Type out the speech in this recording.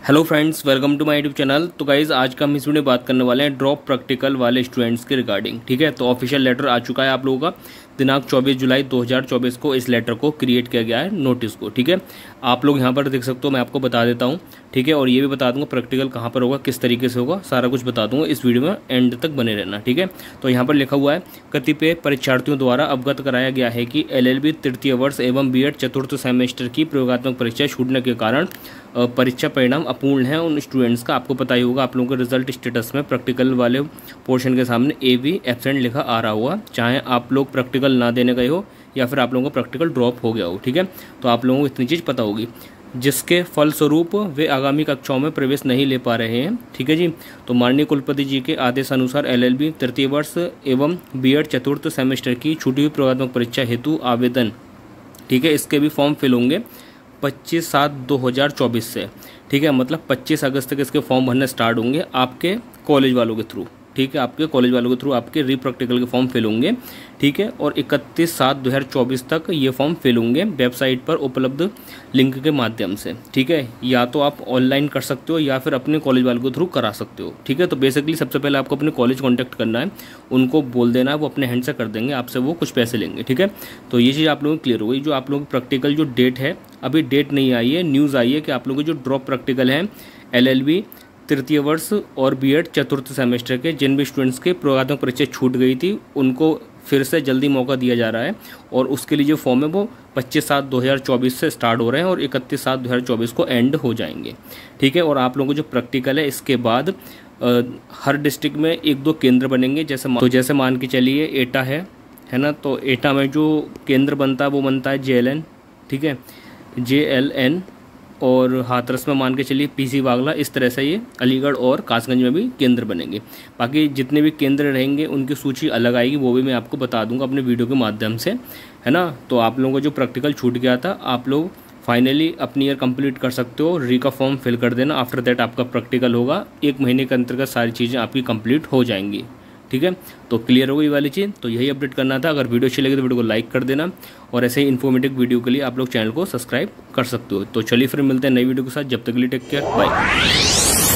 Hello friends, welcome to my YouTube channel. तो guys आज का हम इस वीडियो में बात करने वाले हैं ड्रॉप प्रैक्टिकल वाले स्टूडेंट्स के रिगार्डिंग। ठीक है, तो ऑफिशियल लेटर आ चुका है आप लोगों का। दिनांक 24 जुलाई 2024 को इस लेटर को क्रिएट किया गया है, नोटिस को। ठीक है, आप लोग यहाँ पर देख सकते हो, मैं आपको बता देता हूँ। ठीक है, और ये भी बता दूंगा प्रैक्टिकल कहाँ पर होगा, किस तरीके से होगा, सारा कुछ बता दूंगा। इस वीडियो में एंड तक बने रहना। ठीक है, तो यहाँ पर लिखा हुआ है, कतिपय परीक्षार्थियों द्वारा अवगत कराया गया है कि LLB तृतीय वर्ष एवं B.Ed चतुर्थ सेमेस्टर की प्रयोगात्मक परीक्षा छूटने के कारण परीक्षा परिणाम अपूर्ण है उन स्टूडेंट्स का। आपको पता ही होगा, आप लोगों के रिजल्ट स्टेटस में प्रैक्टिकल वाले पोर्शन के सामने AB एब्सेंट लिखा आ रहा हुआ, चाहे आप लोग प्रैक्टिकल ना देने गए हो या फिर आप लोगों को प्रैक्टिकल ड्रॉप हो गया हो। ठीक है, तो आप लोगों को इतनी चीज़ पता होगी, जिसके फलस्वरूप वे आगामी कक्षाओं में प्रवेश नहीं ले पा रहे हैं। ठीक है जी, तो माननीय कुलपति जी के आदेश अनुसार LLB तृतीय वर्ष एवं B.Ed चतुर्थ सेमेस्टर की छूटी हुई प्रयोगात्मक परीक्षा हेतु आवेदन, ठीक है, इसके भी फॉर्म फिल होंगे 25/7/2024 से। ठीक है, मतलब 25 अगस्त तक इसके फॉर्म भरने स्टार्ट होंगे आपके कॉलेज वालों के थ्रू। ठीक है, आपके कॉलेज वालों के थ्रू आपके री प्रैक्टिकल के फॉर्म फिल होंगे। ठीक है, और 31/7/2024 तक ये फॉर्म फिल होंगे वेबसाइट पर उपलब्ध लिंक के माध्यम से। ठीक है, या तो आप ऑनलाइन कर सकते हो या फिर अपने कॉलेज वालों के थ्रू करा सकते हो। ठीक है, तो बेसिकली सबसे पहले आपको अपने कॉलेज कॉन्टैक्ट करना है, उनको बोल देना है, वो अपने हैंड से कर देंगे, आपसे वो कुछ पैसे लेंगे। ठीक है, तो ये चीज़ आप लोगों को क्लियर हो गई। जो आप लोगों की प्रैक्टिकल जो डेट है, अभी डेट नहीं आई है, न्यूज़ आई है कि आप लोगों की जो ड्रॉप प्रैक्टिकल है LLB तृतीय वर्ष और B.Ed चतुर्थ सेमेस्टर के जिन भी स्टूडेंट्स के प्रयोगात्मक परीक्षा छूट गई थी, उनको फिर से जल्दी मौका दिया जा रहा है। और उसके लिए जो फॉर्म है वो 25/7/2024 से स्टार्ट हो रहे हैं और 31/7/2024 को एंड हो जाएंगे। ठीक है, और आप लोगों को जो प्रैक्टिकल है, इसके बाद हर डिस्ट्रिक्ट में 1-2 केंद्र बनेंगे। जैसे मान के चलिए एटा है ना, तो एटा में जो केंद्र बनता है वो बनता है JLN। ठीक है, JLN, और हाथरस में मान के चलिए PC वागला। इस तरह से ये अलीगढ़ और कासगंज में भी केंद्र बनेंगे। बाकी जितने भी केंद्र रहेंगे उनकी सूची अलग आएगी, वो भी मैं आपको बता दूंगा अपने वीडियो के माध्यम से, है ना। तो आप लोगों को जो प्रैक्टिकल छूट गया था, आप लोग फाइनली अपनी ईयर कंप्लीट कर सकते हो। री का फॉर्म फिल कर देना, आफ्टर दैट आपका प्रैक्टिकल होगा। 1 महीने के अंतर्गत सारी चीज़ें आपकी कंप्लीट हो जाएंगी। ठीक है, तो क्लियर हो गई वाली चीज़। तो यही अपडेट करना था। अगर वीडियो अच्छी लगी तो वीडियो को लाइक कर देना, और ऐसे ही इन्फॉर्मेटिव वीडियो के लिए आप लोग चैनल को सब्सक्राइब कर सकते हो। तो चलिए फिर मिलते हैं नई वीडियो के साथ, जब तक के लिए टेक केयर, बाय।